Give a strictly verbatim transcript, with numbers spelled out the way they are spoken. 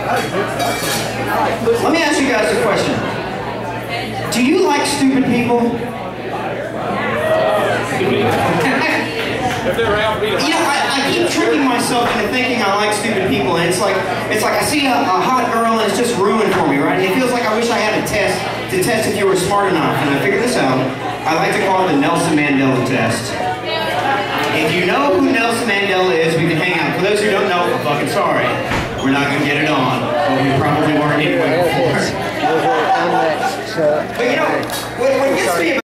Let me ask you guys a question. Do you like stupid people? You know, I, I keep tricking myself into thinking I like stupid people, and it's like it's like I see a, a hot girl and it's just ruined for me, right? And it feels like I wish I had a test to test if you were smart enough. And I figured this out. I like to call it the Nelson Mandela test. If you know who Nelson Mandela is, we can hang out. For those who don't know, I'm fucking sorry. We're not going to get it on. But we probably weren't anyway before. But you know, what, what gets me about